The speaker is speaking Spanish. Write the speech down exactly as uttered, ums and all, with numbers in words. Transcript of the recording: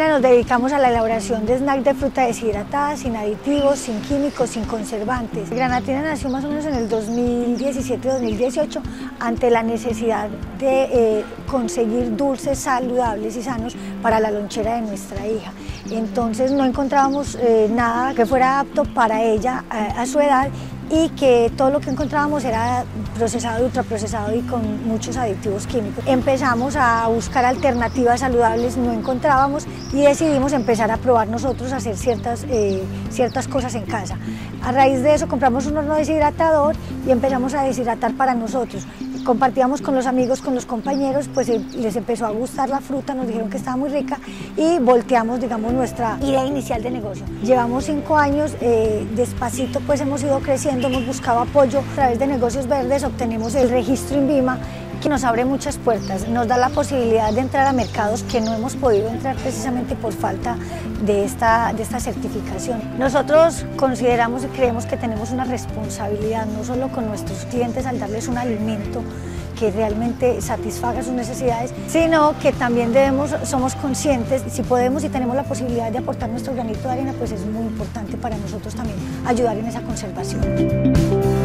Granatina nos dedicamos a la elaboración de snacks de fruta deshidratada, sin aditivos, sin químicos, sin conservantes. Granatina nació más o menos en el dos mil diecisiete dos mil dieciocho ante la necesidad de eh, conseguir dulces saludables y sanos para la lonchera de nuestra hija. Entonces no encontrábamos eh, nada que fuera apto para ella a, a su edad, y que todo lo que encontrábamos era procesado, ultraprocesado y con muchos aditivos químicos. Empezamos a buscar alternativas saludables, no encontrábamos, y decidimos empezar a probar nosotros a hacer ciertas, eh, ciertas cosas en casa. A raíz de eso compramos un horno deshidratador y empezamos a deshidratar para nosotros. Compartíamos con los amigos, con los compañeros, pues les empezó a gustar la fruta, nos dijeron que estaba muy rica y volteamos, digamos, nuestra idea inicial de negocio. Llevamos cinco años, eh, despacito pues hemos ido creciendo, hemos buscado apoyo a través de Negocios Verdes, obtenemos el registro INVIMA, que nos abre muchas puertas, nos da la posibilidad de entrar a mercados que no hemos podido entrar precisamente por falta de esta, de esta certificación. Nosotros consideramos y creemos que tenemos una responsabilidad no solo con nuestros clientes al darles un alimento que realmente satisfaga sus necesidades, sino que también debemos, somos conscientes, si podemos y tenemos la posibilidad de aportar nuestro granito de arena, pues es muy importante para nosotros también ayudar en esa conservación.